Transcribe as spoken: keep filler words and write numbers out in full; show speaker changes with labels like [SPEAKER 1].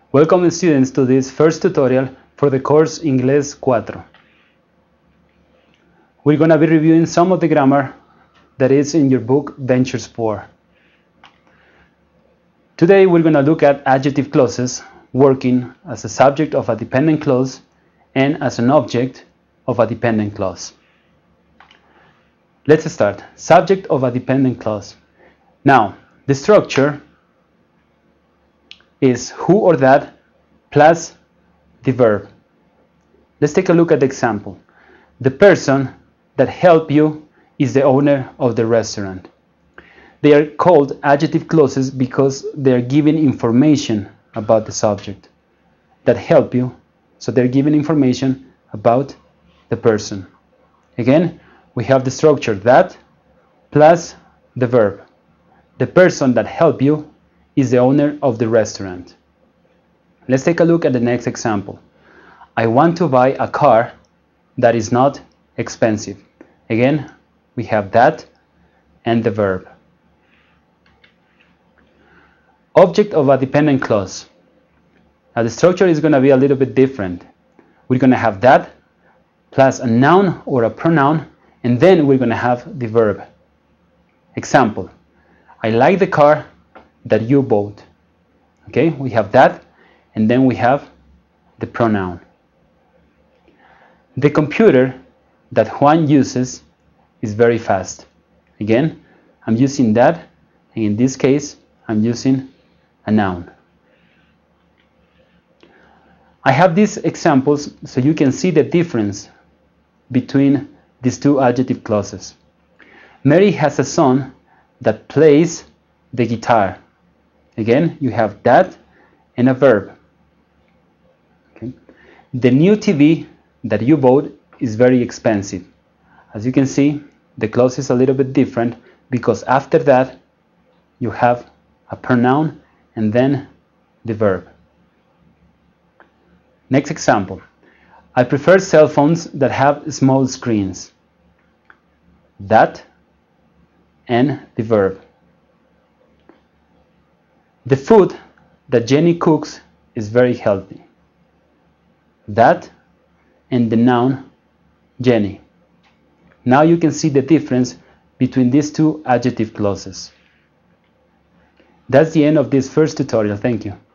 [SPEAKER 1] Welcome students to this first tutorial for the course Inglés cuatro. We're going to be reviewing some of the grammar that is in your book Ventures four. Today we're going to look at adjective clauses working as a subject of a dependent clause and as an object of a dependent clause. Let's start. Subject of a dependent clause. Now, the structure is who or that plus the verb. Let's take a look at the example. The person that helped you is the owner of the restaurant. They are called adjective clauses because they are giving information about the subject. That help you, so they're giving information about the person. Again, we have the structure that plus the verb. The person that helped you is the owner of the restaurant. Let's take a look at the next example. I want to buy a car that is not expensive. Again, we have that and the verb. Object of a dependent clause. Now the structure is going to be a little bit different. We're going to have that plus a noun or a pronoun, and then we're going to have the verb. Example, I like the car that you bought. Okay, we have that, and then we have the pronoun. The computer that Juan uses is very fast. Again, I'm using that, and in this case, I'm using a noun. I have these examples so you can see the difference between these two adjective clauses. Mary has a son that plays the guitar. Again, you have that and a verb. Okay. The new T V that you bought is very expensive. As you can see, the clause is a little bit different because after that you have a pronoun and then the verb. Next example. I prefer cell phones that have small screens. That and the verb. The food that Jenny cooks is very healthy. That and the noun Jenny. Now you can see the difference between these two adjective clauses. That's the end of this first tutorial. Thank you.